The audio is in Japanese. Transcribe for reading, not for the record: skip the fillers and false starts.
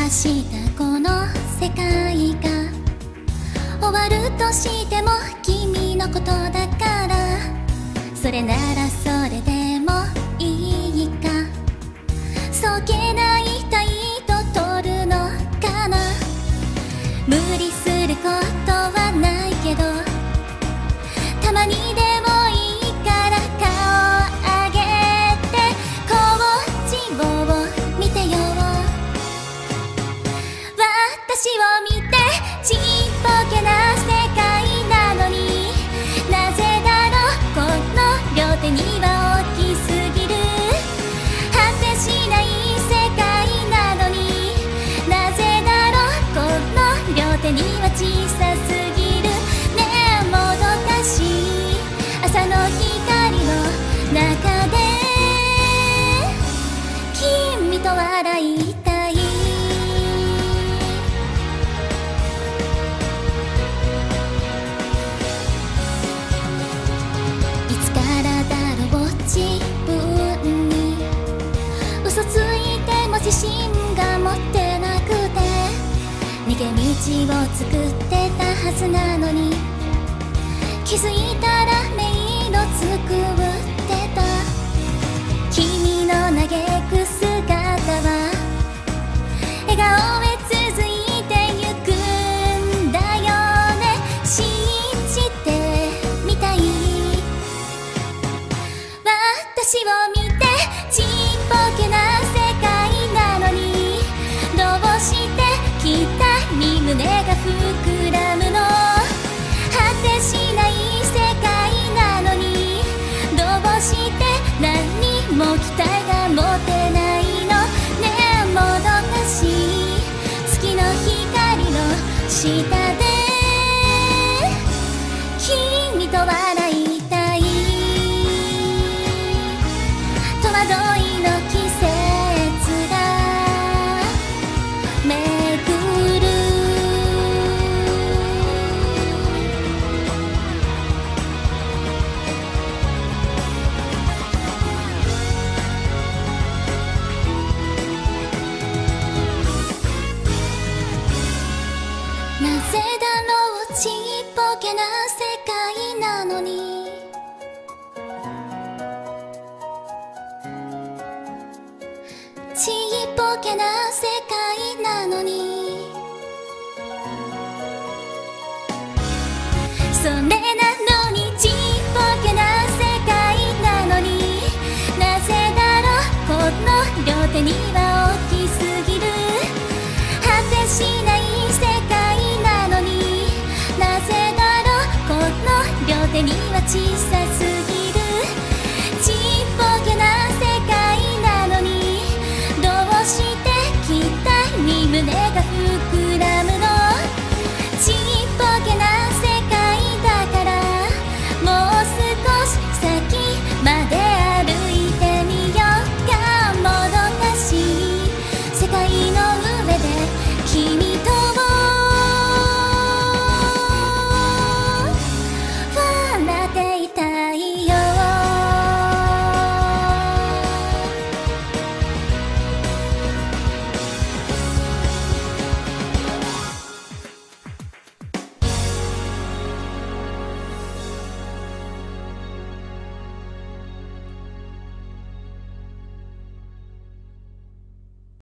したこの世界が終わるとしても君のことだから、それならそれでもいいか。そげない態度取るのかな。無理することはないけど、たまにでもいいから顔上げてこっちを見てよ。私を見て、ちっぽけな世界なのに、なぜだろうこの両手には大きすぎる。果てしない世界なのに、なぜだろうこの両手には小さすぎる。ねえもどかしい朝の光の中で君と笑いたい。自分に嘘ついても自信が持ってなくて、逃げ道を作ってたはずなのに、気づいたら迷路作ってた。君の嘆く姿は笑顔へ続いてゆくんだよね。信じてみたい。私を見て、ちっぽけな世界なのに、どうして期待に胸が膨らむの。果てしない世界なのに、どうして何も期待が持てないの。ねえもどかしい月の光の下で君と笑いたい。戸惑いの季節が巡る。なぜだろうちっぽけな世界なのに、ちっぽけな世